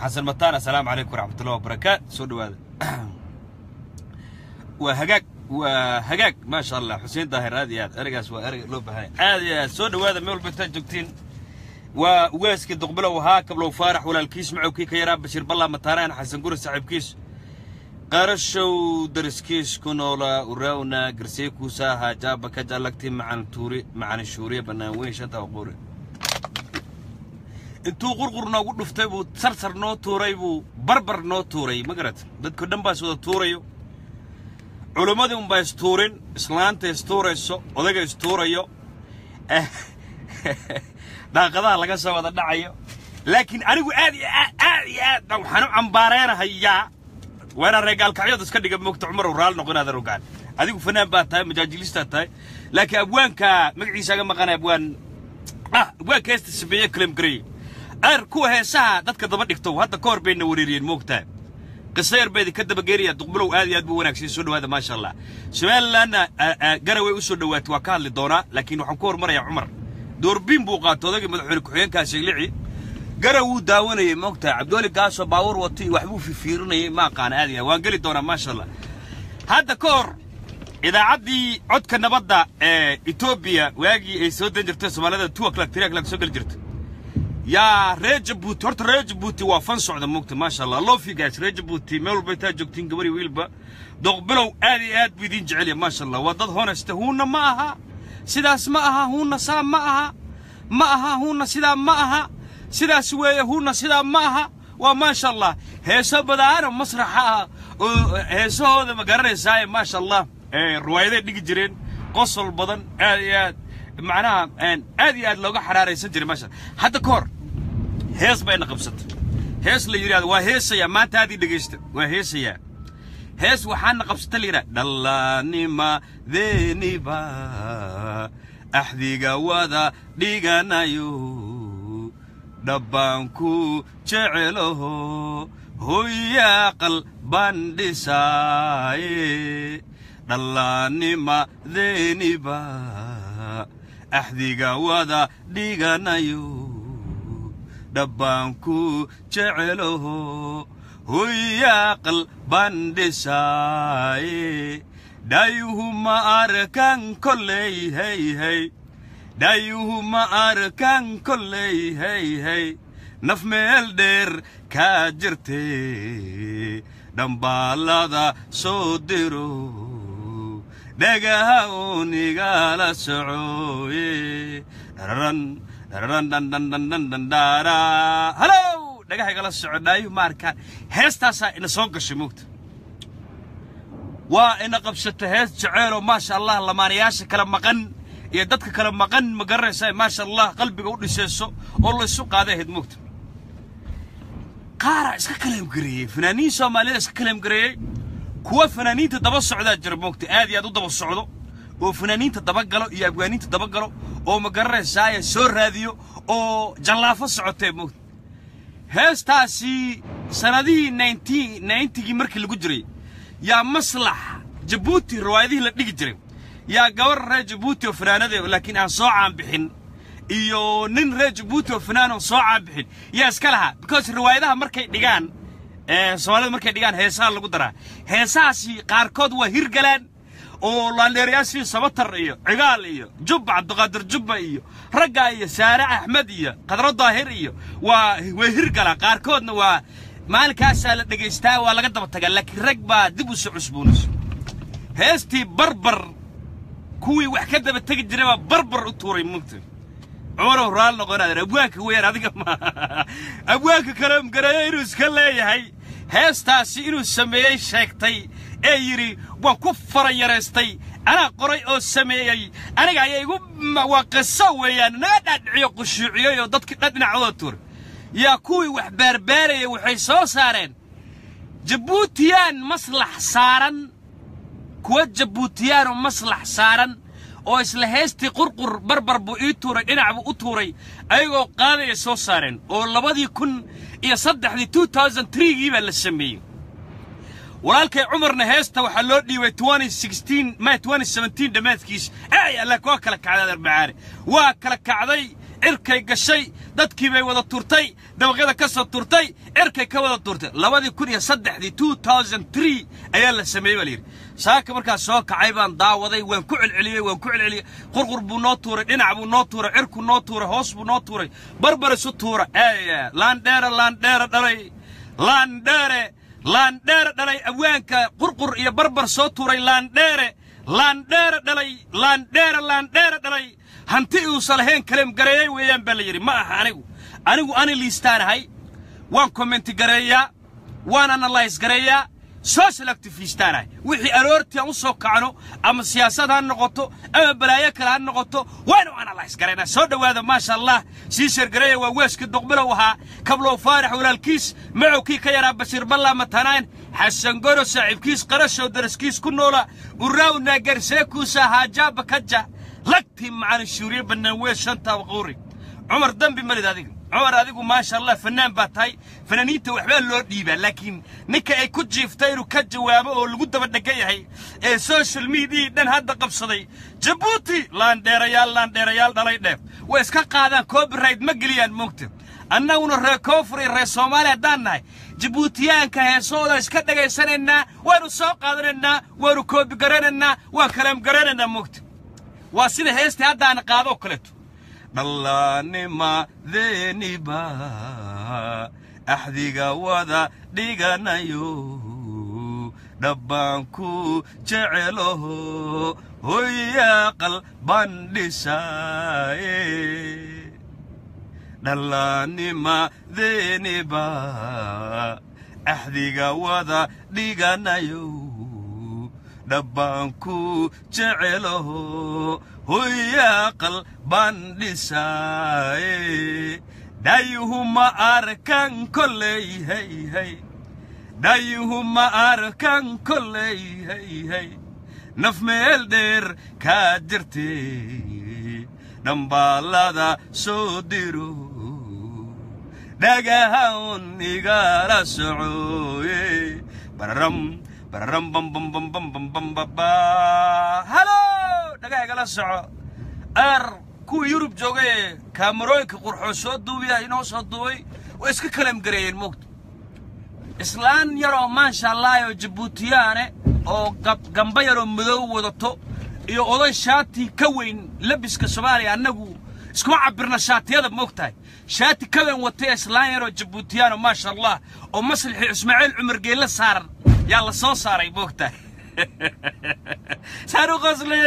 حسن متان السلام عليكم ورحمة الله وبركاته. سودوا هذا وهجاج ما شاء الله. حسين ظاهر هذه أرجس وأرجع لو بهاي هذه سودوا هذا مول بتجوكتين وويسك تقبله وهاكب لو فارح ولا الكيس معه كي كيراب بشير بالله متارين حسن قول صاحب كيس قرشوا درس كيس كنولا وراونا قرسيكو ساها جابا كجالكتي مع الشورية بناوين شتا وقوري انتو غرغر نو دفتيبو سرسر نو توريبو بربر نو توري مقرت ددكو دنباس ودا توريو علمادي un بايس تورين اسلانتا استوريسو odayga istoorayo daaqadaha laga soo wada dhacayo laakiin anigu aad waxaan u cambaareenahayaa وانا رجال كعيود اسكدي قبل مقطع عمر ورال نقول هذا الرجال هذيك فنان باتاي مجاجليستا تاي لكن ابوان كا مقعيسا ما قنا ابوان كيست السبيه كليم جري اركو هيسا ددك دبا دغتو هدا كور بين وريرين موقتا قصير بيدي كدب غيريا دقبلو aad buu wanaagsan soo dhawaada ma sha Allah Soomaaliland garaway u soo dhawaat waa ka hadli doona laakiin waxaan ku hormaraya Umar doorbin buu qaato odagii madaxweyne ku-xigeenka Sheegli قرأوا داوني مقطع عبدولي قاسو باور وطي وحبو في فيروني ما قان هذه وانقلي دونا ما شاء الله هذا كور إذا عدي عدك النبضة إثيوبيا واجي سودان جرت سوماليا 2 o'clock 3 o'clock سوقل جرت يا ريجبوتي هرت ريجبوتي وفن صعد مقطع ما شاء الله الله في قاس ريجبوتي مول بيتا جوكتين قبري ويلبا دقبلوا آدي بيدين جعلي ما شاء الله وضد هون استهون معها سداس معها هون سام معها هون سدا معها سدا سوية هون سدا معها وما شاء الله هيسا بدار مسرحها هيسا هذا مقرر ساي ما شاء الله الروايات اللي جرين قصر البدن آديات معناها آديات لو حرارة يسجل ما شاء الله حتى كور هيس بين قبصت هيس اللي يريد وهيس يا ما تادي دقيشت وهيس يا هيس وحان قبصت اللي يريد دلاني ما ذيني با أحذي قواذا ديقانا يو دبانكو جعله هويا قلبان دساي دلاني ما ذيني با أحذي قواذا ديقانا يو دبانكو جعله هويا قلبان دساي دايوهما أركان كلي هي دايوهما أركان كلي هي نف ميل دير كاجرتي دمبالادا صدرو دقاوني قال سعوي رن دن دن دن دن دن دارا هلو دقاهي قال السعود دايوهما أركان هيستاسا إن سوق الشموت وإن قبشت هيس جعيرو ما شاء الله لمانياش كلام مقن يدتك كلام مقن مقرساي ما شاء الله قلبي قول سيسو والله السوق هذا هدموت قارع اسك كلام قري فنانين سوماليين اسك كلام قري كوا فنانين تدبا السعودات جربوكتي ادي ادو دبا السعودو وفنانين تدبا قالو يا ابوانين تدبا قالو او مقرساي سو راديو او جلافه سعودتي موت هيستاسي سنادي 90 markii lagu jiray يا مصلح جيبوتي روايدي لا دغ جيرين يا غور ري جيبوتي وفنانده لكن ان سو عام بخين iyo nin reer Djibouti oo fanaan soo caabixin yaa iska laha because riwaayadaha markay dhigaan Soomaalida markay dhigaan heesaha lagu daraa heesaasi qaarkood waa hirgalaan oo laaleeriyaasi sabatar iyo cigaal iyo jubba Cabdiqaadir jubba iyo ragga iyo Saare Axmed iyo Qadro Daahir iyo waa hirgalaan qaarkoodna waa maalkaas la dhageystaa waa laga daba tagaa laakiin rag baa dib u soo cusboonayso heestii barbar kuwii wax ka daba tagi jiray waa barbar u tuuray mugtay عمره رال نقول أبوك وين هذيك ما أبوك كلام قريروس كله يهي هستاسي إنه سميه شاكتي أيري وكفر يرستي أنا قري أو سميه أنا جاي يقول وقصة ويا ندعي قشعي وضدك ندنا عطور يا كوي وحبار باري وحيسو صارن جبوتيان مصلح صارن كوت جبوتيان ومصلح صارن oo isla heesti qurqur barbar buu ii tuuray dhinac buu u tuuray ayagoo qaadaya soo saareen oo 2003 baa la sameeyay walaalkay Umarna heesta waxa loo dhiibay 2017 dhamaadkiis ay alla koo kala kacday arbacaare waa kala kacday cirkay gashay dadkii bay wada turtay dabaqyada ka soo turtay cirkay ka wada turtay 2003 ayaa la sameeyay waliir saaka markaa soo kacay baan daawaday waan ku celceliyay qurqur buu noo tuuray dhinac buu noo tuuray cirku noo tuuray hoos buu noo tuuray barbar isu tuura laandheera dhalay laandheera dhalay abwaanka qurqur iyo barbar soo tuuray laandheera dhalay hanti uu salahayn kaleem gareeyay weeyaan baa la yiri ma aha anigu liistaanahay waan comment gareeyaa waan analyze gareeyaa social activistaanahay wixii aroortii aan u soo kacno ama siyaasad ha noqoto ama balaayo kale ha noqoto waan analyze gareynaa soo dhawaada ma sha Allah si shir gareeya waa weeska doqbilow ahaa kablo faarax walaalkiis macowkii ka yaraa Bashir Balla Matanaan حسن قرو ساعب كيس قرشو درس كيس كنولا وراونا قرسيكو ساها جابا كجا لكتي معنا الشورية بالنوية شنطة وغوري عمر دنبي مريد عمر هذيكو ما شاء الله فنان باتاي فنانيته وحبال لور ديبا لكن نكا اي كجي فتايرو كجوابه والقودة بدنكايا هي السوشيال ميديا دان هادا قبصدي جبوتي لان ديريال دالي ديف ويسكا قادان كوبي رايد مقليان مكتب أنا ونركوفري الرسومالي داناي جبوتيان كهيسودا اسكت دغيسننا وانو سو قادرنا وانو كوبي غراننا وان كلام غراننا مكت واسيده هيستي هدا ان قادو كلتو دلاني ما ذنبا احديغا ودا ديغانايو دبانكو جعلو هيا قلبان ديساي دلاني ما ذنبا أحديقا وذا ديقانايو دبانكو جعله هيا قلبان ديساي دايهما أركان كلي هي دايهما أركان كلي هي نفميل دير كاجرتي نمبالادا سوديرو داغاون نيغالا سعوي برم بم بم بم بم بم بم با هلو داغاغلا سعو كو يوروب جوغي كاميروينك قرخو سو دوبيا انو سو دوي واسك كلام غريين موقت اسلان يرو ما شاء الله يو جيبوتيانه او غامبا يرو مدو ودتو iyo oday shaati ka weyn labiska Soomaaliya anagu isku cabirna shaatiyada moogtahay shaati ka weyn watay islaan yaro Djiboutiano ma sha Allah oo maslixi Ismaaciil Umar Geela saaran yaa la soo saaray moogtahay saaro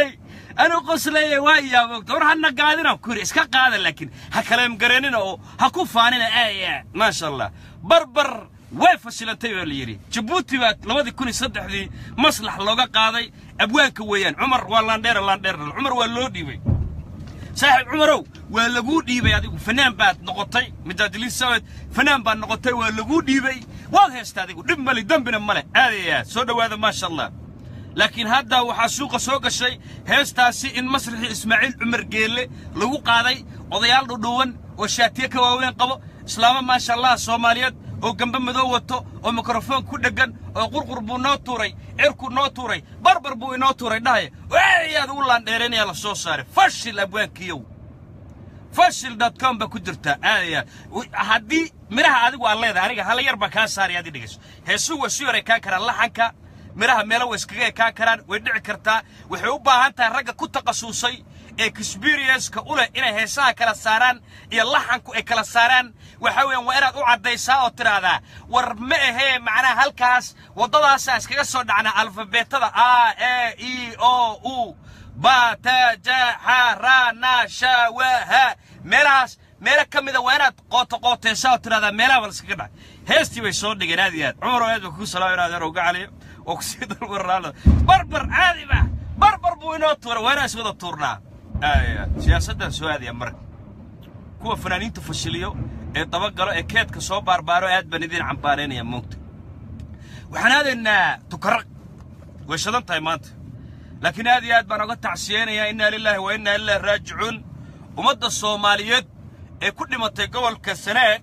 qoslay waa yaa moogtahay war hana gaadina kuri iska qaadan laakiin ha kaleem gareenina oo ha ku faanina ma sha Allah barbar way fashilantay wal yiri Djibouti baa 2003 maslax looga qaaday abwaanka weeyaan Umar waa laandheer Umar waa loo dhiibay saaxib Umarow waa lagu dhiibay adigu fanaan baad noqotay midaadili sawid fanaan baad noqotay waa lagu dhiibay waad heestaa adigu dib mali dambina male aadiya soo dhawaada ma sha Allah laakiin hadda waxa suuqa soo gashay heestaasi in masraxi Ismaaciil Umar Geele lagu qaaday odayaal dhudhuwan oo shaatiye ka waaweyn qabo islaama ma sha Allah Soomaaliyeed oo gamba madow wato oo mikrofon ku dhagan oo qurqur buu noo tuuray cirku noo tuuray barbar buu inoo tuuray dhahay waayad u laandheeranaya la soo saaray fashil abwaankiyow fashil.com ba ku jirta aaya hadii miraha adigu aan leedahay aniga hal yar ba ka saari adii dhigayso heesu wasi yar ka kara laxanka miraha meelo iskaga ka karaan way dhici kartaa waxay u baahan tahay ragga ku taqasusay experience ka u leh inay heesaha kala saaraan iyo laxanku ay kala saaraan waxa weeyaan waa inaad u cadaysaa oo tiraahdaa war ma ahee macnaha halkaas wadadaas iskaga soo dhacna alfabeetada a e i o u ba ta ja ha ra na sha wa ha meela kamida waa inaad qooteysaa oo tiraahdaa meelaha wal iskaga dhac heestii way soo dhigeen aad Umar aad ku salaamaynaa oo gacaliyo oo ku sii dalwaraalo barbar caadi ba barbar buu inoo tuuray waa inaad wada tuurnaa siyaasadda Soomaaliya marka kuwa fanaaniinta fashiliyo ee dabagalo ee keedka soo baarbaaro aad baan idin cambaareenaya moogta waxaan aadaynaa tukaraq way shadan tahay maanta laakiin aad baan uga tacsiyeenayaa inna lillahi wa inna ilaihi raaji'uun ummadda Soomaaliyeed ee ku dhimatay gobolka Sanaag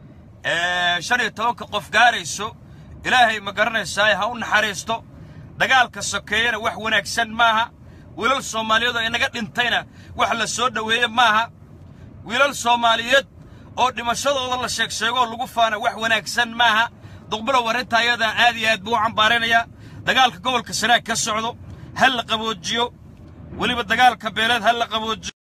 15 qof gaarayso ilaahay ma garanaysaa ha u naxariisto dagaalka sokeeyana wax wanaagsan maaha wiilal Soomaaliyeed oo inaga dhintayna wax la soo dhaweeyay maaha wiilal Soomaaliyeed oo dhimashadooda la sheego lagu faana wax wanaagsan maaha duqbaro warinta ayada aad iyo aad buu cambaareenaya dagaalka gobolka Sanaag ka socdo hal la qaboojiyo waliba dagaalka beeleed hal la qaboojiyo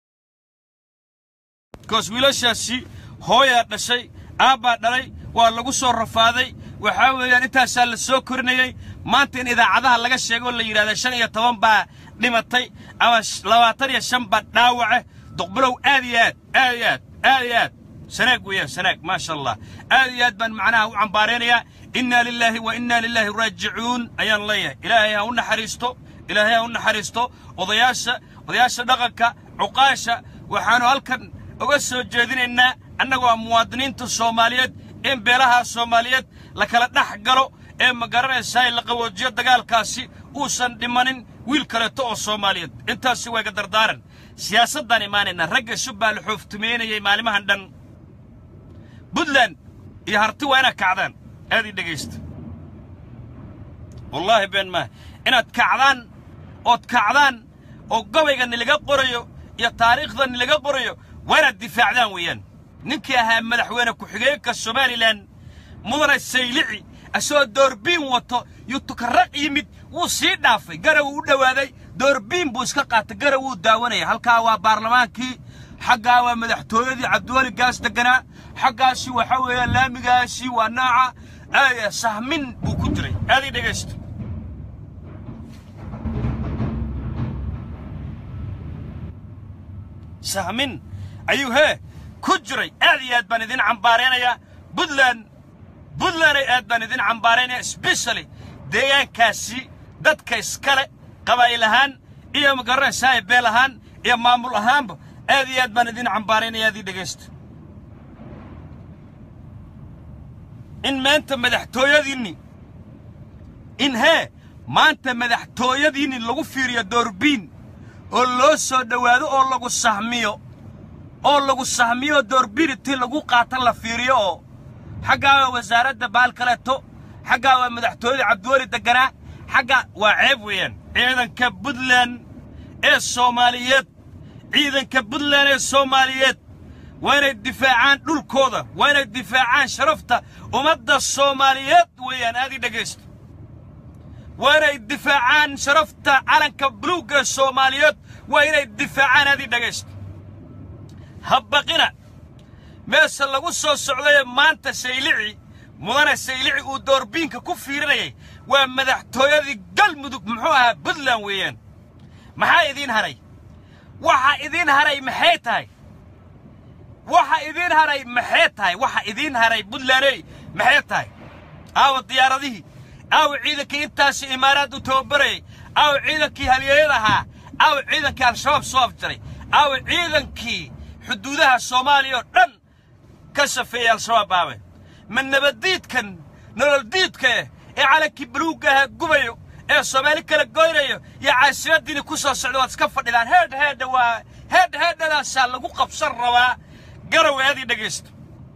koos wiilashaasi hooya dhashay aaba dhalay waa lagu soo rafaaday waxa weeyaan intaas la soo korinayay maanta in idaacadaha laga sheego la yiraahdo 15 baa dhimatay ama 25 baa dhaawac duqbaro aad iyo aad سناق ويا سناق ما شاء الله آيات بن معناها وعنبارينيا إنا لله وإنا لله راجعون أيان الله إلهي هون حريستو وضياشة دقك عقاشة وحانو هالكن وقسوا جيدين أنه مواطنين الصوماليات إن بيلها الصوماليات لكلا نحقروا إن مقرن الساي لقوة جيد دقال كاسي وصن دمانين ويلكالتو الصوماليات انتا سوى قدر دارن سياسة داني مانينا رقا شبه الحوف تميني يمالي مهندن بدلان يهرتوا أنا كعدان هذه دقيست والله بين ما أنا تكعدان أو قوي اللي لقى قريو يا تاريخ ذا اللي لقى قريو وين الدفاع ذا وين نمكي أهم ملح وينك وحقيقك الصومالي لان مدن السيلعي أسوأ دوربين وطو يتكرق يمد وصيد نافي قروا دواذي دوربين بوسكاقات قروا داوني هالكاوا بارلمانكي حقا مدحتويدي عبدولي قاس دقنا حقاسي وحويا لامقاسي وناعة سهمين بو كدري هذه دقشت سهمين أيوه كدري هذه أدبان ذين عمبارين يا بدلان أدبان ذين عمبارين سبيشالي ديان كاسي داد كيسكالي قبائلهان إيا مقرن سايب بيلهان إيا مامولهان هذه أدبان ذين عمبارين هذه دقشت إن ما أنت مدحتويا ديني إن ها ما أنت مدحتويا ديني لغو فيريا دوربين اللو سو دوادو أو لغو سهميو دوربين تي لغو قاتل فيريو حقا وزارة بالكالاتو حقا مدحتويا عبدولي دقنا حقا وعيب وين إذن كبدلان الصوماليات إذن كبدلان الصوماليات وين الدفاعان دول كودا وين الدفاعان شرفته ومدى الصوماليات وين هذه دقيست وين الدفاعان شرفته على كبلوك الصوماليات وين الدفاعان هذه دقيست هبقنا ميس لغو سو سعودية ما انت سيلعي مدن سيلعي ودوربينك كفيرني ومدحتويا ذي قلمدوك محوها بدلان وين محا إذين هري وحا إذين هري محيتاي waxa idin haray budlaanay maxay tahay aw diyaaradihi aw ciidankii intaas imaaraad u tababaray aw ciidankii halyeeyadaha aw ciidankii al-shabaab soo afjaray aw ciidankii xuduudaha Soomaaliya oo dhan ka safeeyay al-shabaab baabe man nabadiidkan nolol diidka ee calankii buluuga gubayo ee Soomaali kala goynayo ya caasimadii ku soo socdo waad iska fadhidaan heedadaas lagu qabsan rabaa قروا هذه دقيست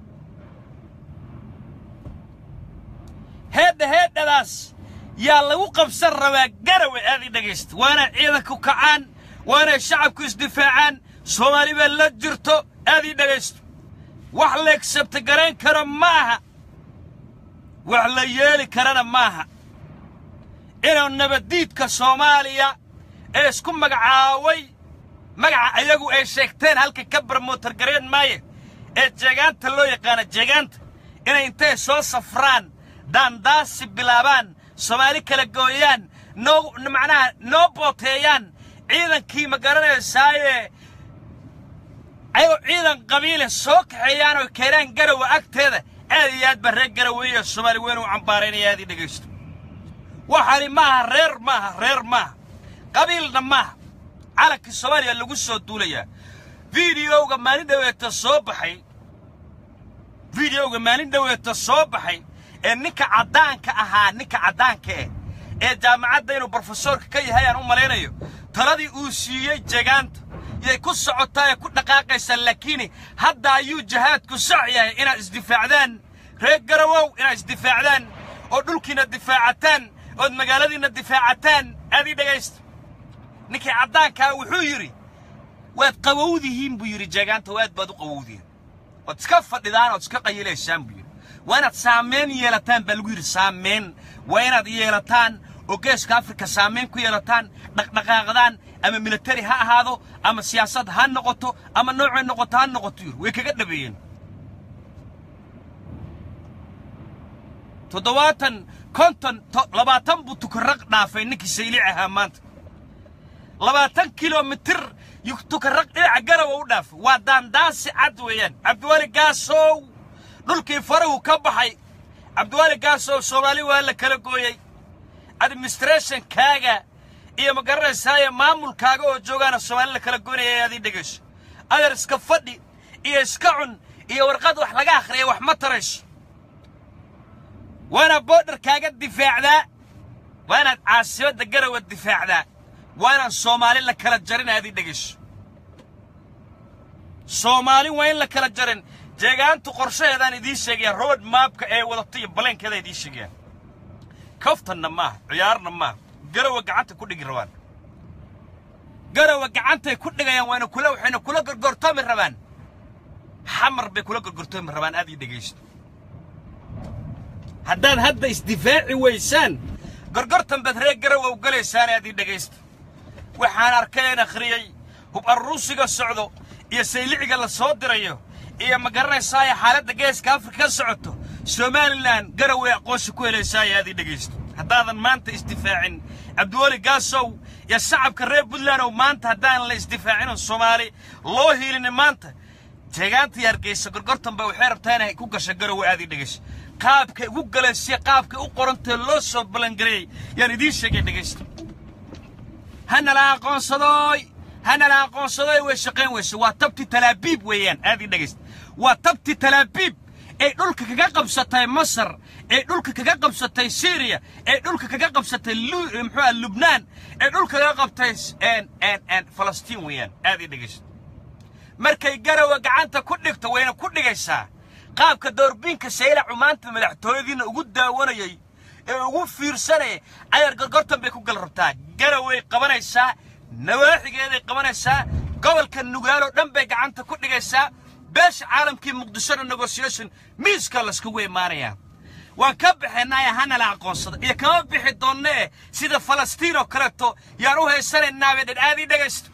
هذا داس يلا وقف سر قروا هذه دقيست وانا عيدك وكعان وانا الشعب كيس دفاعان سومالي بلجرتو هذه دقيست وحلا كسبت قرين كرم معها وحلا يالي كرنا معها إنه النبديد كسوماليا اسكم مقعاوي magaca ayagu ay sheegteen halka kabar motor gareen maaye ee jeegaanta loo yaqaan jeegaanta inay intay soo safraan daandaasi bilaabaan Soomaali kala gooyaan macnaha no boteeyaan ciidankii magaranaysaay ayo ciidan qabiile soo kaxeeyaan oo keenan garawa agteeda aad iyo aad barre garaweeyo Soomaali weyn u cambaareenayay dhageysto waxani reer maaha qabiilna maaha على كسوالي اللي قصوا الدولية فيديو جمالين دويت الصباحي إنك عدانك الجامعات دينو بروفيسور كي هاي أنا مالينيو ترى أوسية جيجانت يكوس عطايا كل دقائق يسلكيني هدا أيو جهات كسعية إنا ازدفاعدان رجروا إنا ازدفاعدان ودولكنا الدفاعتان ودمجالدنا الدفاعتان هذه دقيست نكي عدانك وحيري waad qawowdihiin buu yiri jeegaanta waad baad u qawowdiin wad iska fadhidaan oo iska qayileysaan buu yiri waanaad saameyn yeelataan baa lagu yiri saameyn waanaad yeelataan oo geeska Afrika saameyn ku yeelataan dhaqdhaqaaqdaan ama military ha ahaado ama siyaasad ha noqoto ama nooc noqoto ha noqoto yiri way kaga dhabeeyeen toddobaatan konton labaatan buu tukaraq dhaafay ninkii saylic ahaa maanta 20 kilomitir tukaraq dhinaca Garowe u dhaafay waa daandaasi cad weeyaan Cabdiwali Gaasow dhulkii farahu ka baxay Cabdiwali Gaasow Soomaali waa la kala gooyay administration kaaga iyo magaranaysaa maamulkaaga oo joogaana Soomaali la kala goonayay aad dhigayso adar iska fadhi iyo iska cun iyo warqad wax laga akhriyo wax ma tarayso وانا بودر كاغا دفاعدا وانا عاصمة Garowe دفاعدا وانا Soomaali la kala jarin هذه دغش Soomaali وين la kala jarin jeegaantu qorshaheedan idin sheegay road map-ka ee wadatay balankeeda idin sheegay kaftanna ma ciyaarna ma Garowe gacanta ku dhigi rabaan Garowe gacanta ku dhigayaan waana waxayna kula gorgortoomi rabaan xamar bay kula gorgortoomi rabaan aad dhageysto haddaan hadda isdifaaci weysaan gorgortan bad reer Garowe u galeysaan aad dhageysto waxaan arkay akhriyay hub Ruusiga socdo iyo sayliciga la soo dirayo iyo ma garanaysaa xaaladda geeska Afrika socoto Somaliland Garowe aqoonsi ku helaysaa aad dhageysto haddaadan maanta isdifaacin Cabdiwali Gaasow ya shacabka reer Puntland oo maanta haddaan la isdifaacin Soomaali loo hiilin maanta jeegaantii Hargeysa gorgortan ba waxay rabtaan inay ku gasho Garowe aad dhageysto qaabka ugu galeysay qaabka u qorantay loo soo balangareey yaan idin sheegay dhageysto hana la aqoonsaday way shaqeyn weyso waa tabti Talaabiib weeyaan aad dhageysto waa tabti Talaabiib ee dhulka kaga qabsatay Masar ee dhulka kaga qabsatay Syria ee dhulka kaga qabsatay Lubnaan ee dhulka kaga qabtay Falastiin weeyaan aad dhageysto markay Garowe gacanta ku dhigto wayna ku dhigaysaa qaabka doorbinka sayla cumaanta madaxtooyadiina ugu daawanayay ee ugu fiirsanay ayar gorgortan bay ku gal rabtaa Garowe qabanaysaa nawaaxigeeday qabanaysaa gobolka Nugaal oo dhan bay gacanta ku dhigaysaa beesha caalamkii Muqdisho negotiation miiska la isku weemaanaya waan ka bixinaa hana la aqoonsado iyo kama bixi doonee sida Falastiin oo kaleeto yaan u haysanaa dad aad dhageysto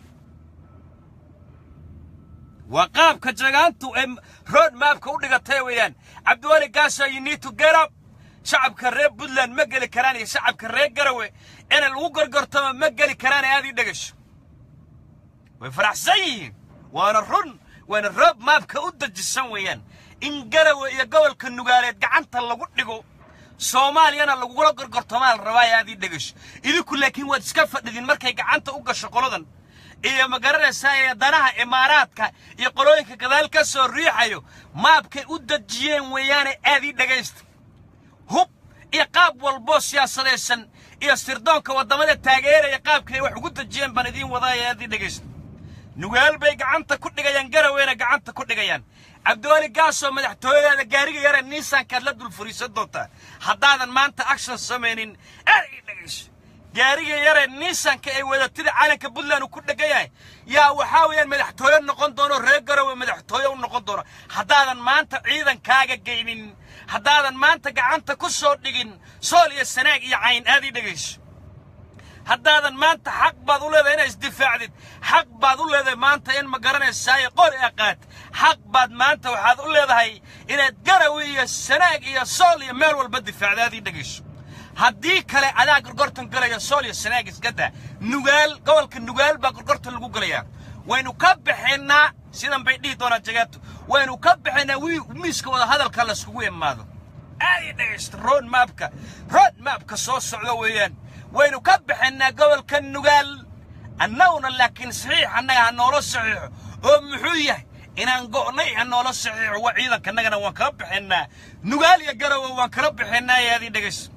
وقابك جاغانتو رود مابك ودغتay weeyaan Cabdiwali Gaasow you need to get up shacabka reer Puntland ma gali karaan iyo shacabka reer Garowe in lagu gorgortamo ma gali karaan aad dhagasho way faraxsan waana rood mapka u dajisan weeyaan in Garowe iyo gobolka Nugaaleed gacanta lagu dhigo Soomaaliyana lagu gorgortamo rabaa aad dhagasho idinku laakiin waad iska fadhidin markay gacanta u gasho qoladan iyo ma garanaysaa danaha imaaraadka iyo qolooyinka gadaal ka soo riixayo maabkay u dajiyeen weeyaan aad dhageysto hub iyo qaab walbo siyaasadeysan iyo sirdoonka wadamada taageeraya qaabkay wax ugu dajiyeen ban idin wadaaya aad dhageysto Nugaal bay gacanta ku dhigayaan Garoweena gacanta ku dhigayaan Cabdiwali Gaasow madaxtooyada gaariga yar Nissan ka la dul furiisan doonta haddaadan maanta action sameynin aad dhageysto gaariga yar Nissan ka ay wadatida caalanka Puntland ku dhagayay yaa waxa weeyaan madaxtooyo noqon doono reer Garowe madaxtooyo u noqon doono haddaadan maanta ciidankaaga geynin haddaadan maanta gacanta ku soo dhigin Sool iyo Sanaag iyo Cayn aad dhageyso haddaadan maanta xaq baad u leedahay inaad isdifaacdid xaq baad u leedahay maanta in ma garanaysaa qori aqaad xaq baad maanta waxaad u leedahay inaad Garowe iyo Sanaag iyo Sool iyo meel walba difaacdaad dhageyso haddii kale adaa gorgortan galaya Sool iyo Sanaag isgada Nugaal gobolka Nugaal baa gorgortan lagu galaya waynu ka bixinaa sidan bay dhigi doonaa jagaatu waynu ka bixinaa miiska wada hadalka la isku imaado aad dhageysto road mapka soo socdo weeyaan waynu ka bixinaa gobolka Nugaal annaguna laakiin saxiix annaga noola saxiixo oo muxuu yahay inaan go'nay noola saxiixo waa ciidanka annagana waan ka bixinaa Nugaal iyo Garowe waan ka bixinaa aad dhageysto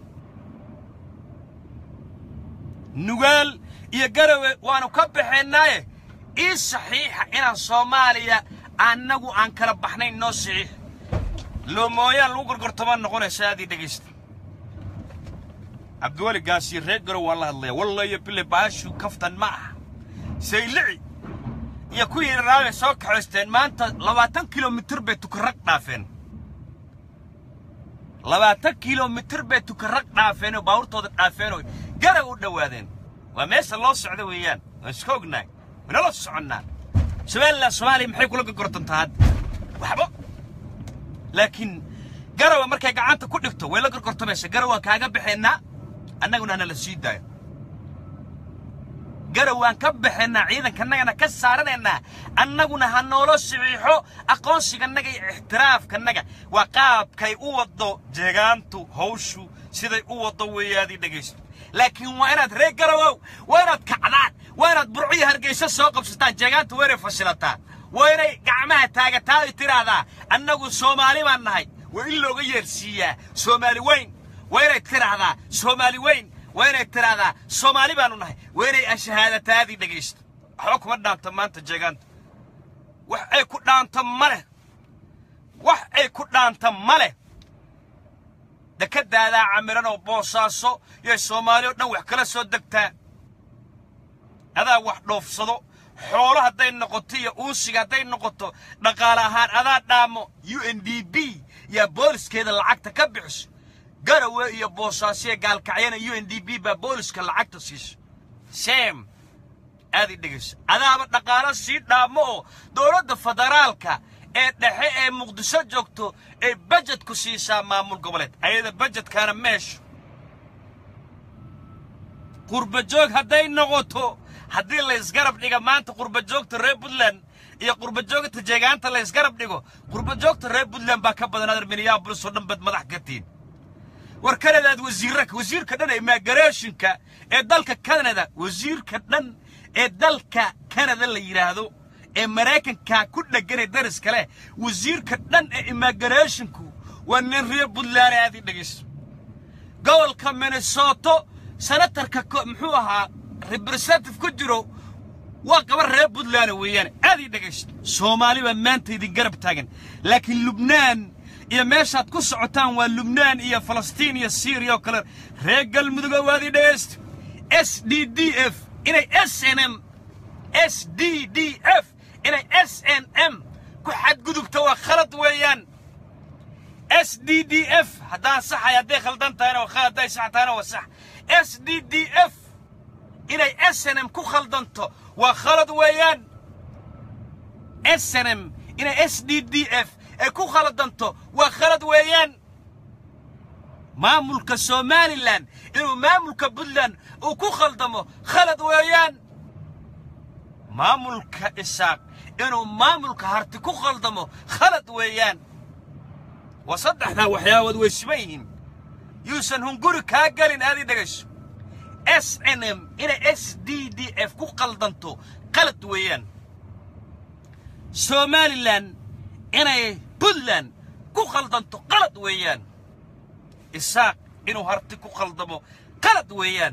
Nugaal iyo Garowe waanu ka bixinaa صحيح إن الصومالية أنجو أنكر بحنين نصيح لو مويا لوجر قرطمان نقول سادي دقيست عبدالله قاسي رجر والله يبلي باشو كفتن معه سيلعي يا كوي الرابع سوق حوستين ما أنت 20 كيلومتر بتكرك دافين 20 كيلومتر بتكرك دافين وباور تود دافين قرأوا الدوادين وماس الله السعودي ويان وسكوجنا من الله السعودنا سؤال الله سؤالي محيك لك قرطن تهاد وحبا لكن قرأوا مركا قعانت كل ولا قرطن بس قرأوا كاجا بحنا أنا قلنا أنا للسيد ده قرأوا كبحنا عيدا كنا كسرنا أنا قلنا هنولو سبيحو أقونسي كنا احتراف كنا وقاب كي أوضو جيغانتو هوشو سيدي أوضو ويادي دقيست لكن وينات ريقروا وينات كعدان وينات برعي هرقيسة سوق بستان جيغانتو ويري فشلتان ويني قعمها تاقتاوي ترادا أنه سومالي ما نهي وإلو غير سيا سومالي ويني ترادا سومالي ويني ترادا سومالي بانو نهي ويني الشهادة هذه دقيست حكم الدان تمانت جيغانتو وحي كدان تماله وحي كدان تماله دكدا هذا عمرنا وبوصاصو يا سومالي ونوح كلا سو دكتا هذا واحد نفسه حوله هدين نقطية أوسي هدين نقطة نقالهان هذا دامو UNDP يا بولس كذا العقد كبحش قروا يا بوصاصية قال كعينا UNDP ببولس كالعقد سيس سام هذه دقيس هذا نقاله سيد دامو دولة فدرالكا دحي مقدسة جوكتو بجت كسيسا مامول قبلت ايضا بجت كان ماشي قرب جوك هدين نغوتو هدين اللي يسقرب ديغا مانتا قرب جوك تريب بودلان يا قرب جوك تجيغانتا اللي يسقرب ديغو قرب جوك تريب بودلان باكبا نادر مينيابوليس ودنبد مدح قتين وركندا وزير كدن إيماغريشنكا دالكا كندا وزير كدن دالكا كندا اللي يراهدو أمريكان كل جري درس كله وزير كدن إيماغريشنكو ونريب بودلان هذه دقيس قول كمينيسوتا سنتر محوها ريبريسنتيف كجرو وقبر ريب بودلان ويان هذه دقيس سومالي بمانتي دي قرب تاجن لكن لبنان يا ماشات كسعتان ولبنان يا فلسطين يا سوريا وكلا رجال مدقوا هذه دقيس SDDF إني SNM SDDF إني SNM كحد قدوب توا خلط ويان SDDF هذا صح يا داخل دنت أنا وخالد داي صح أنا وصح SDDF إني SNM كخل دنتو وخلط ويان SNM إني SDDF كخل دنتو وخلط ويان ما ملك سومالي لان إنه ما ملك بلان وكخل دمو خلط ويان ما ملك إساق إنه ما ملك هرتي كخل دمو خلط ويان وصدح ذا وحياود ويسميهم يوسن هنقول كاقلين هذه دقش SNM إلى SDDF كخل دنتو خلط ويان سومالي لان إنه بلان كخل دنتو خلط ويان إساق إنه هرتي كخل دمو خلط ويان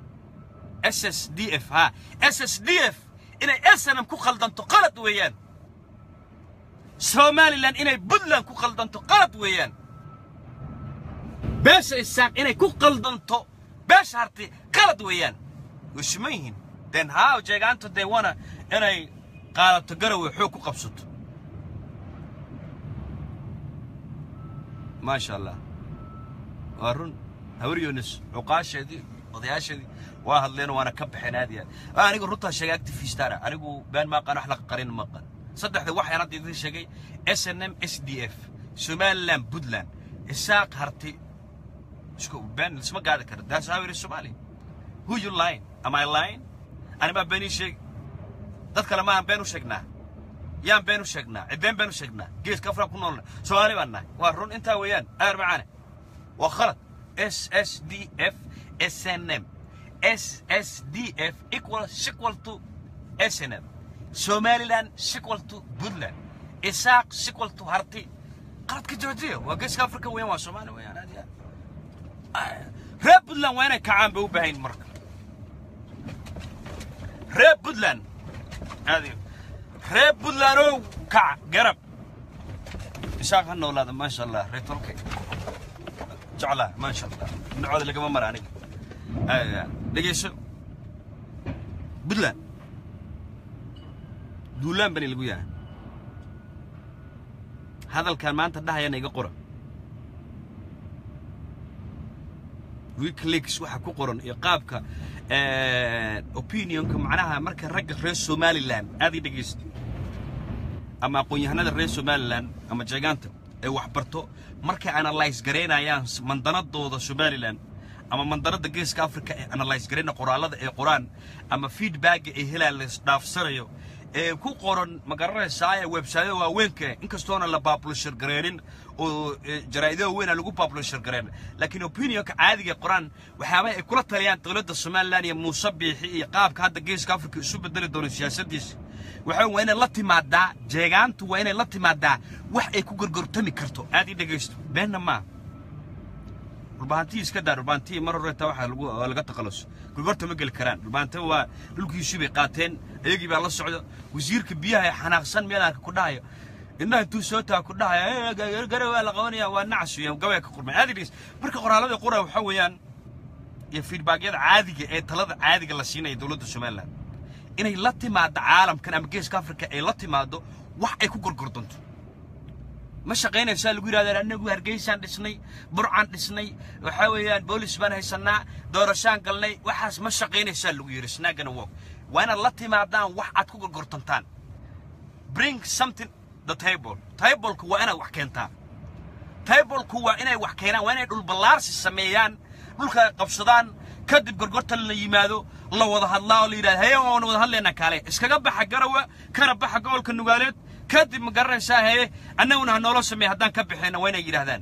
SSDF ها SSDF إني SNM كخلدنتو قلت ويان سومالي لان إني بلان كخلدنتو قلت ويان باش إساق إني كخلدنتو باش هرتي قلت ويان وشميهن دين هاو جيغانتو دي وانا إني قالت تقروي حوكو قبصت ما شاء الله وارون هوريونس عقاش دي وضياش دي واحد لين وانا كبح نادي انا اقول رطها شقاقتي في ستاره انا اقول بان ما قان احلق قرين ما قان صدح ذا وحي ردي ذي شقي SNM SDF سومال لان بودلان الساق هرتي شكو بان اسمه قاعد كر ده ساوي الصومالي هو يو لاين ام اي لاين انا ما بيني شيء دد كلام ما بينو شقنا يان بينو شقنا ابن بينو شقنا جيس كفر كنول سوالي وانا ورون انت ويان ار معانا وخلط SSDF SNM SSDF equal to SNM Somaliland equal to Buntland إساق equal to هرتي قرط كجوجيه وقيس أفريقيا وين وصومالي وين هذه ريب بودلان وين كعام بوبهين مرك ريب بودلان هذه ريب بودلان أو كع قرب إساق هالنولاد ما شاء الله ريتولكي جعله ما شاء الله نعود لك ما مراني دقيقة بودلان دولان بني الجويا هذا كان ما أنت ده يعني قرن ويكليكس وحكوا قرن يقابك opinion كمعناها مركز رجع رئيس سومالي لان هذه دقيست أما قوي هنا الرئيس سومالي لان أما جاكانته وحبرته مركز analyze قرينا يا من ضد سومالي لان أما من ضد جيس كأفريقيا analyze قرينا قرآن أما feedback هلا الستاف سريو كو قرن مقرر سايا ويب سايا وينك إنك ستونا لا بابلشر قرينين وجرايده وين لقوا بابلشر قرين لكن opinion عادي قرآن وحاول كل الطليان تغلط الصومال لاني مصبي يقاب هذا جيس كأفريقيا سوبر دل دون السياسة ديس وحاول وين اللطي مادة جيجانت وين اللطي مادة وح يكو قرقرتني كرتو عادي دقيست بينما ربانتي كذا ربانتي مرة توحى لقطة خلاص قرقرت مقل كران ربانتي هو للكي يشوي قاتين يجي بالله السعودية وزير كبيها حناقصان ميلا كدايا إنه توسوتها كدايا قروا على غونيا والنعس يوم قوي كقرب هذه ليش بركة قرالة القرى وحويان يفيدباقيات عادية ثلاث عادية الله سينا يدولد الشمال إنه يلتي مع العالم كان أمريكيس كأفريقيا يلتي مع دو وح يكون قرقرتنت مش غير إنسان يقول هذا أنه هرجيسان دسني برعان دسني وحويان بوليس بنا هيسنا دورشان قلني وحاس مش غير إنسان يقول يرسنا جنوه وأنا اللتي مع دان وح أتكون قرقرتنتان bring something the table كوا أنا وحكينتها table كوا أنا وحكينا وأنا دول بلارس السميان دول كقبصدان كذب قرقرت اللي يمادو الله وضح الله اللي يراد هيا وضح الله إنك عليه إسكجب حق جروا كرب حق قول كنوجالات كذب مقرن شاهي أننا هنولس سمي هدان كبحنا وين يجي هذان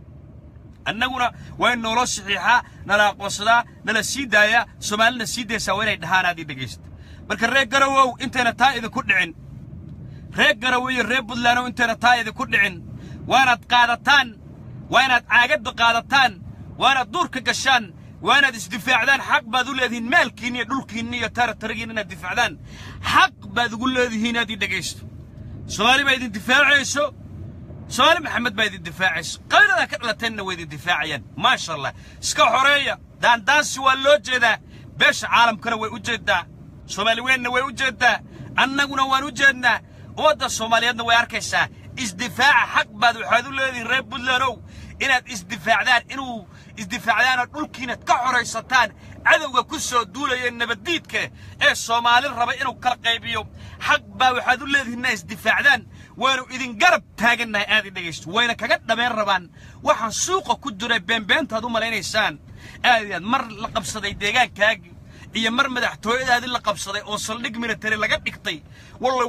أننا وين نولس صحيحة نلا قصدا نلا سيدايا سمالنا سيدة سوينا دهان هذه دقيست بل كريك جروا أنت نتائج كل عين ريك جروا يرب لنا وأنت نتائج كل عين وانا قادتان وانا عاقد قادتان وانا دور كقشان وانا دفاع ذان حق بذول الذين مالكين يدول كينية ترى ترجين الدفاع ذان حق بذول الذين هنا دي دقيست سؤالي بيد الدفاع يسو سؤالي محمد بيد الدفاع يسو قال ذاك لا تنوي الدفاعيا ما شاء الله سكا حرية دان داس واللوج ذا بيش عالم كروي وجد ده سومالي وين نوي وجد ده أنا قلنا وجدنا وده الصوماليات نوي أركيسا ازدفاع حق بذول هذول الذين رب لنا إن ازدفاع ذان إنه ازدفاع ذان دول كينت كحريصتان عدو كسو دولة النبديتك الصومالي الربع إنه كالقيبيو حق باو حدو الذين ازدفاع ذان وينو إذن قرب تاقنا هذه دقيشت وينو كقدنا بين ربان وحن سوقه كدنا بين تهدو ملايين إنسان هذه مر لقب صدي ديقان كاقي إيا مر مدحتوي هذه اللقب صدي وصل لك من التري لقد اقطي والله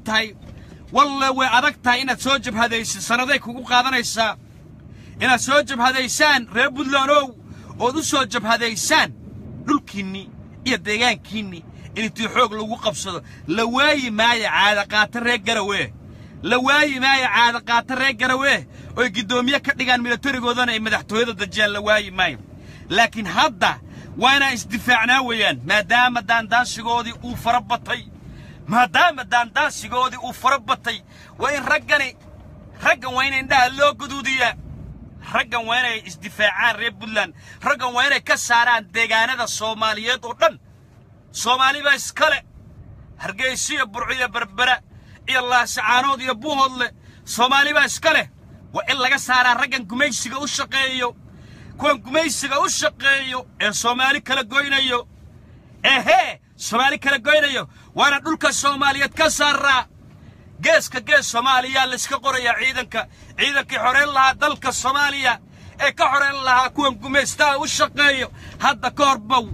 وعدكتهاي إنا تسوجب هذا السنة ذيك وقادنا إسا إنا تسوجب هذا إنسان ريبود لانو ودو سوجب هذا إنسان دول كيني إيا ديقان كيني إني تيحوق لو قبصده لواي ماي عادقات الريق قرويه لواي ماي عادقات الريق قرويه ويقدومية كتلقان ميلاتوري قوضانا إما دحتوه هذا الدجال لواي ماي لكن هذا وانا استفاعنا ويان ما دام دان سيقودي وفربطي ما دام دان سيقودي وفربطي وين رقن وين عندها اللو قدودية رقن وين استفاعان ريب بلان رقن وين كساران ديقانا الصوماليات ودن صومالي باسكالي هرقيسية برعية بربرة إيا الله سعانود يبوه الله صومالي باسكالي وإلا كساران رقن قميسيقا وشقيو كون قميسيقا وشقيو إيه صومالي كلا قوينيو إيه صومالي كلا قوينيو وانا دولك الصوماليات كسارا قيس صوماليا اللي اسكا قرية عيدنك حورين لها دلك الصوماليا إيه كحورين لها كون قميستا وشقيو هادا كوربو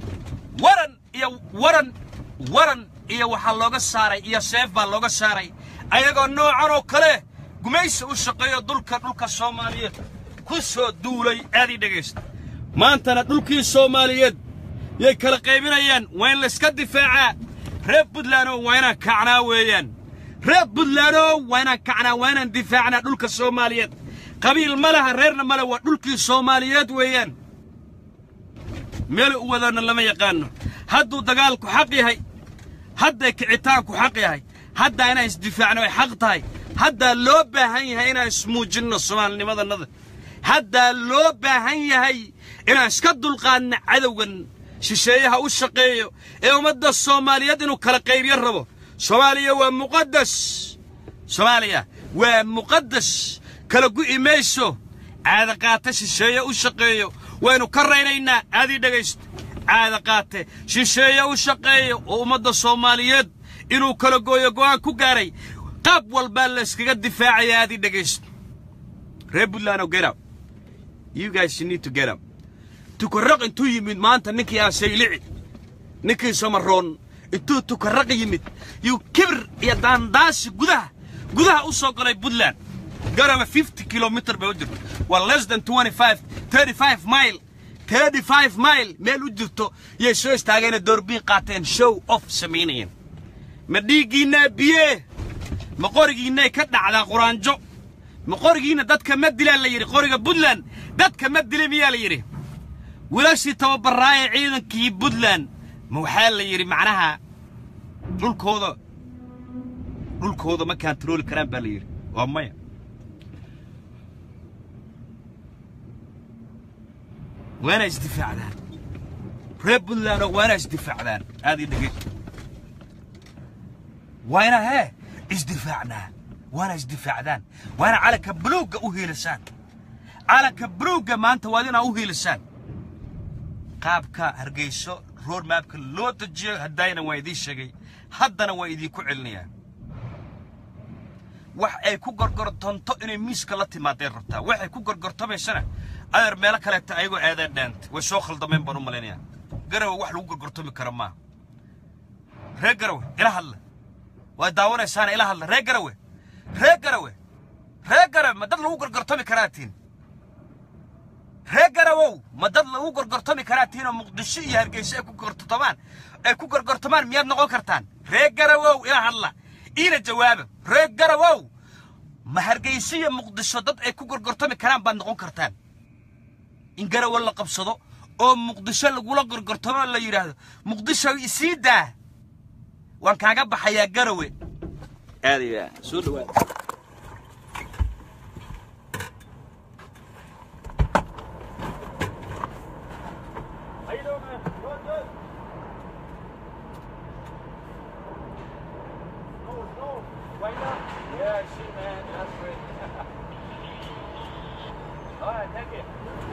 ورن iyo waxa looga saaray iyo seef baa looga saaray ayagoo noocan oo kale gumaysi u shaqeeyo dhulka Soomaaliyeed ku soo duulay aadi dhageysta maantana dhulkii Soomaaliyeed yay kala qaybinayaan waan la iska difaaca reer Puntland waana kacnaa weeyaan reer Puntland waana kacnaa waana difaacna dhulka Soomaaliyeed qabiil malaha reerna mala waa dhulkii Soomaaliyeed weeyaan meel u wadana lama yaqaan hadduu dagaalku xaq yahay هدا كعتانكو حق ياهي هدا أنا إسدفاعنا حق تاي هدا لو باهي هاي أنا اسمو جنة الصومال لماذا النظر هدا لو باهي هاي أنا اسكدو القان عدوغن شيشيها والشقيو إيو مدى الصوماليات إنو كلا قيب يربو Soomaaliya waa muqaddas Soomaaliya waa muqaddas kala go'i mayso caada qaata shisheeye u shaqeeyo waynu ka reynaynaa aadi dhageyst caada qaata shisheeye u shaqeeyo oo ummadda Soomaaliyeed inuu kala gooyo go'aan ku gaaray qaab walba la iskaga difaacay aadi dhageyst reer Puntland oo get up you guys need to get up tukarraq intuu yimid maanta ninkii aasaylici ninkii Samaroon intuu tukarraq yimid yu kibir iyo daandaasi gudaha u soo galay Puntland garawa 50 kilometer bay u jirto waa less than 35 mile meel u jirto yay soo istaageen doorbiin qaateen show off sameynayeen ma dhiigiina biye ma qorigiina ka dhacda quraanjo ma qorigiina dadka ma dilaan la yiri qoriga Puntland dadka ma dilay miyaa la yiri wiilashii tababaraay ciidankii Puntland ma waxa la yiri macnaha dhulkooda ma control karaan baa la yiri waa maya وانا استدفاع ذان رب الله وانا استدفاع ذان هذه دقيقة وانا ها استدفاعنا وانا استدفاع ذان وانا على كبروقة اوهي لسان على كبروقة ما انت وادينا اوهي لسان قابكا هرقيسو رور مابك لو تجي هداينا وايدي شقي حدنا وايدي كعلنيا wax ay ku gorgortanto inay miiska la timaadeen rabtaa waxay ku gorgortamaysan ayar meel kale ta ayagu aadaan dhaant way soo khaldameen banu maleynaya garaw wax lagu gorgortami karo ma reer garaw ila hadla way daawanaysan ila hadla reer garaw ma dad lagu gorgortami karaatiin reer garaw ma dad lagu gorgortami karaatiin oo Muqdisho iyo Hargeysa ay ku gorgortamaan miyaad noqon kartaan reer garaw ila hadla إلى جواب رجعوا ما هرجيسية مقدسة ضد أكو قرقرتمي كلام بان نقول كرتان إن جرى ولا قبصده أو مقدسة لقولا قرقرتمي ولا يراه مقدسة يسيده وان كان جاب حياة جروي هذه سولوا Yeah, I see, man. That's great. All right, thank you.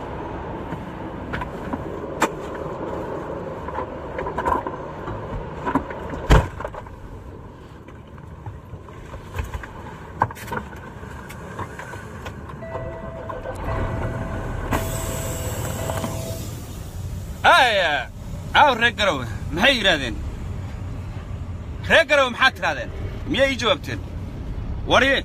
رجعوا ما هي رادين رجعوا محات رادين مية يجوابتين وريه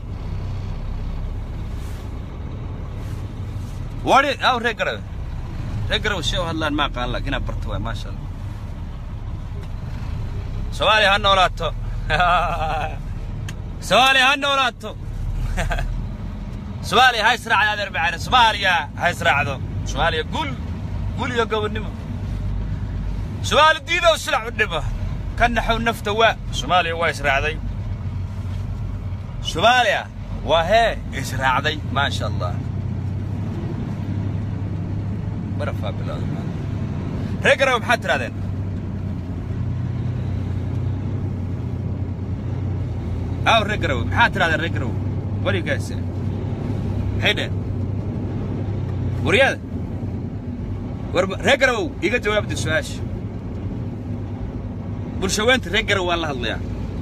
أو رجعوا شو هلا ما قال لك هنا برتوه ما شاء الله سؤالي هالنولاتو سؤالي هاي سرعة هذا ربعنا سؤالي هاي سرعة ذو سؤالي قول يا قبل النمو سؤال الديدة وسلع بالنبه كان نحو النفط سؤالي هو يسرع ذي سؤالي وهي يسرع ذي ما شاء الله برفع بالله رجعوا بحت هذين أو رجعوا بحت هذا رجعوا ولي قاسي هيدا ورياض رجعوا يجي جواب السؤال برشوانت رجعوا والله الله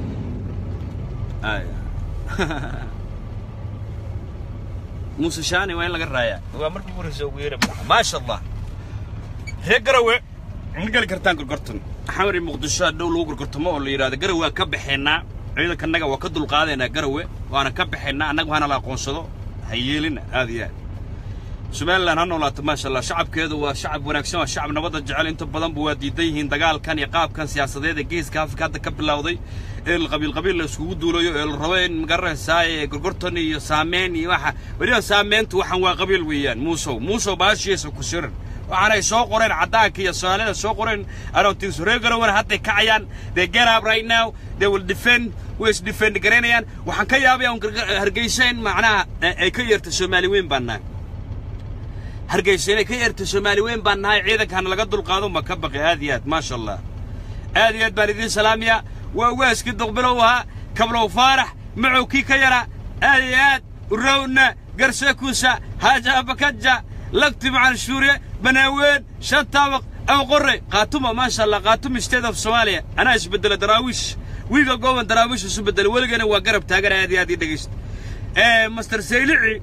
موسى شاني وين لقى الراية هو مركب برزوير ما شاء الله رجعوا نقل كرتان قرقرتن حاوري مقدشة دول وقرقرتن ما اللي يراد جروا كبحنا عيدا كنا جوا كدل القاضينا جروا وأنا كبحنا أنا وأنا لا قنصده هيلين هذه سبحان الله نحن ما شاء الله شعب كذا وشعب ونكسر الشعب نبض الجعل أنت بدن بواديدين دجال كان يقاب كان سياسة ذي جيس كاف كذا قبل لوضي القبيل السعود ولا الروين مجرد ساي قرقرتني سامين واحد وليه سامين توحن وقبيل ويان موسو باش يسوق كسر وأنا يسوق قرن عداك يا سؤالين يسوق قرن أنا تنسرق قرن حتى كعيان they get up right now they will defend قرنيان وحكي أبيهم هرجيسين معناه كير تسمالي وين بنا هرجيسين كير تسمالي وين بنا عيدك هن لقد القادم بكبق هذيات ما شاء الله هذيات باردين سلامية وواسك دقبلوها كبلو فارح معو كي كيرا آيات ورونا قرسكوسا هاجا بكجا لقت مع الشورية بناوين شطابق أو قري قاتوما ما شاء الله قاتوم استيدا في صوماليا أنا إيش بدل دراويش ويقا قوم دراويش وسو بدل ولقنا وقرب تاقر هذه دقيست مستر سيلعي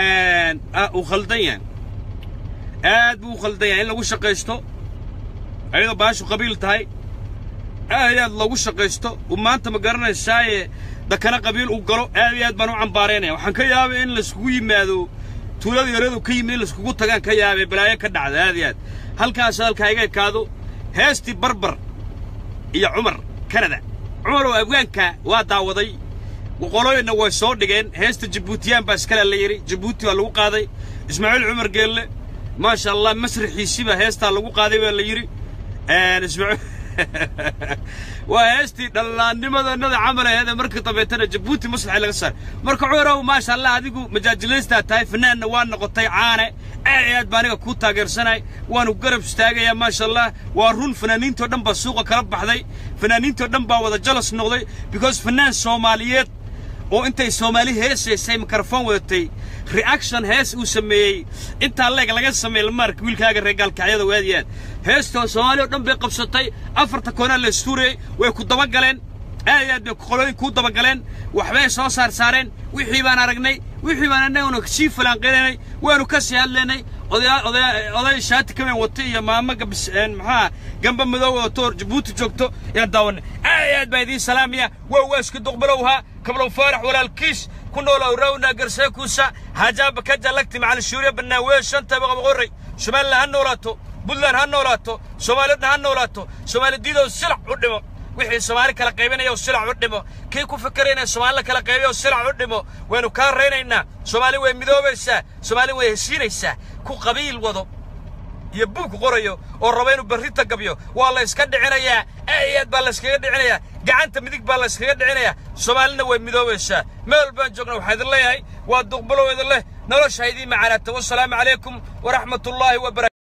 وخلطيا بو خلطيا إلا وش قيستو أيضا باشو قبيل تاي الله وش قيستو وما أنت مقرنا الشاي ده كان قبيل وقالوا بانو عمبارينه waxaan ka yaabay in la isku yimaado tuulada yareedo ka yimid la isku tagaan ka yaabay balaayo ka dhacday halkaas halkayga kaado heesti barbar iyo Umar Canada Umar oo afgaanka waa daawaday waqooyina way soo dhigeen heesta Djiboutiyaan baa iskala la yiri Djibouti waa lagu qaaday Ismaaciil Umar Geelle ma sha Allah masrixiisiba heesta lagu qaaday baa la yiri Ismaaciil وهستي دلانimada nada camaleeda markii tabeetana Djibouti maslax laga saar marka cuuraw ma sha Allah adigu majaajileysta tahay fanaanna waa noqotay caane aad baan aniga ku taageersanay waanu garab istaagaya ma sha Allah waa run fanaaniinto dhan ba suuqa kala baxday fanaaniinto dhan ba wada jalas noqday because fanaan Soomaaliyeed oo intay Soomaali heesaysay mikrofon wadatay reaction hees uu sameeyay inta laga sameeyay mark wiilkaaga reegaalkacyada waadiyaan heesto Soomaali oo dhan bay qabsatay afarta koona la suuray way ku daba galeen aad bay qolooyin ku daba galeen waxbay soo saareen wixii baan aragnay wixii baan anaguna si filan qeynay waanu ka sii hadlaynay oday shaati kama watay iyo maama gabseen maxaa gamba madow oo toor Djibouti joogto yaa daawan aad bay idin salaamiya waa isku duqbalowha كبلو فارح ولا الكيس كنا لو رونا قرسكوسا هجاب كجا لكتي مع الشورية بالناويش شنطة بغري شمال هالنولاتو بلدان هالنولاتو سومالدنا هالنولاتو سومال ديدو السلع قدمه وحي سومالي كلا قيبين يو السلع قدمه كيكو فكرين سومالي كلا قيبين يو السلع قدمه وينو كان رينينا سومالي وين مدوبيسا سومالي وين هسيريسا كو قبيل وضو يبوك قريو والربين بريتا قبيو والله يسكد عنايا اياد بالله يسكد عنايا قعنت مديك بالله يسكد عنايا سومالنا وين مدوبيسا ميل بان جوجنا وحيد الله هاي وادق بلو يد الله نلوش هيدي معنا والسلام عليكم ورحمة الله وبركاته.